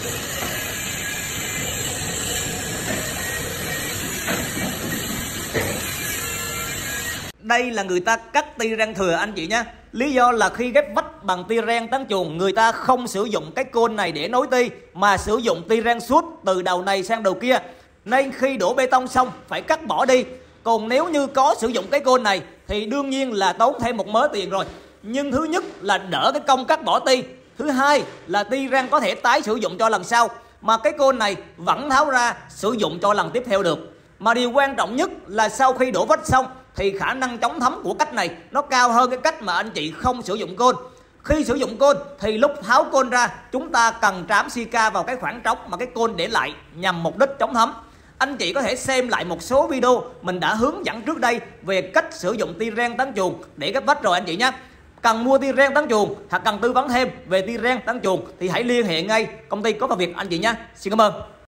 Đây là người ta cắt ti rang thừa anh chị nhé. Lý do là khi ghép vách bằng ti rang tán chuồng, người ta không sử dụng cái côn này để nối ti, mà sử dụng ti rang suốt từ đầu này sang đầu kia. Nên khi đổ bê tông xong phải cắt bỏ đi. Còn nếu như có sử dụng cái côn này thì đương nhiên là tốn thêm một mớ tiền rồi. Nhưng thứ nhất là đỡ cái công cắt bỏ ti. Thứ hai là ti rang có thể tái sử dụng cho lần sau, mà cái côn này vẫn tháo ra sử dụng cho lần tiếp theo được. Mà điều quan trọng nhất là sau khi đổ vách xong thì khả năng chống thấm của cách này nó cao hơn cái cách mà anh chị không sử dụng côn. Khi sử dụng côn thì lúc tháo côn ra chúng ta cần trám silica vào cái khoảng trống mà cái côn để lại nhằm mục đích chống thấm. Anh chị có thể xem lại một số video mình đã hướng dẫn trước đây về cách sử dụng ti rang tán chuồng để ghép vách rồi anh chị nhé. Cần mua ti rang tán chuồng hoặc cần tư vấn thêm về ti rang tán chuồng thì hãy liên hệ ngay công ty Có Phần Việt anh chị nhé. Xin cảm ơn.